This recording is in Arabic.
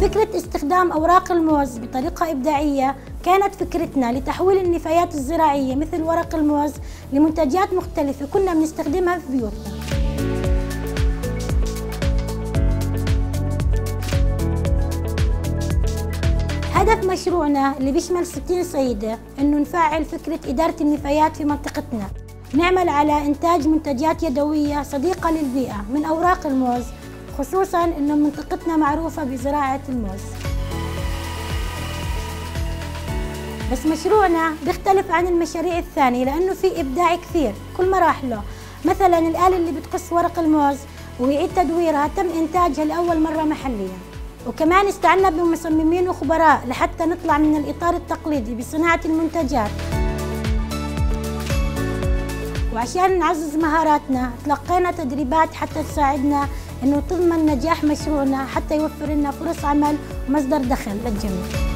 فكرة استخدام أوراق الموز بطريقة إبداعية كانت فكرتنا لتحويل النفايات الزراعية مثل ورق الموز لمنتجات مختلفة كنا بنستخدمها في بيوتنا. هدف مشروعنا اللي بيشمل 60 صعيدة إنه نفعل فكرة إدارة النفايات في منطقتنا، نعمل على إنتاج منتجات يدوية صديقة للبيئة من أوراق الموز، خصوصاً إنه منطقتنا معروفة بزراعة الموز. بس مشروعنا بيختلف عن المشاريع الثانية لأنه في إبداع كثير كل مراحله. مثلاً الآلة اللي بتقص ورق الموز ويعيد تدويرها تم إنتاجها لأول مرة محلياً، وكمان استعنا بمصممين وخبراء لحتى نطلع من الإطار التقليدي بصناعة المنتجات. وعشان نعزز مهاراتنا تلقينا تدريبات حتى تساعدنا إنه تضمن نجاح مشروعنا حتى يوفر لنا فرص عمل ومصدر دخل للجميع.